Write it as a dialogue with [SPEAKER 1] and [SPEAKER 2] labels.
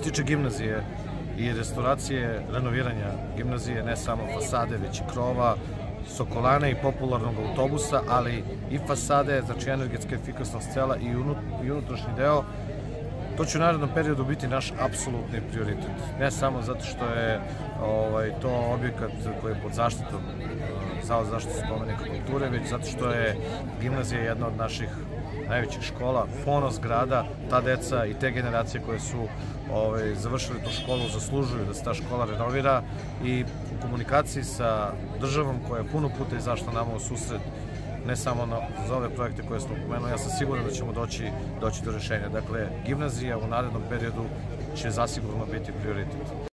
[SPEAKER 1] se tiče gimnazije i restauracije, renoviranja gimnazije, ne samo fasade, već i krova, sokolane i popularnog autobusa, ali i fasade, znači energetska efikasnost cela i unutrašnji deo, to će u narednom periodu biti naš apsolutni prioritet. Ne samo zato što je to objekat koji je pod zaštitom Zavoda za zaštitu spomenika kulture, već zato što je gimnazija jedna od naših najvećih škola, ponos grada. Ta deca i te generacije koje su završili tu školu zaslužuju da se ta škola renovira i u komunikaciji sa državom koja je puno puta izašla nama u susret, ne samo za ove projekte koje smo pomenuli, ja sam siguran da ćemo doći do rešenja. Dakle, gimnazija u narednom periodu će zasigurno biti prioritet.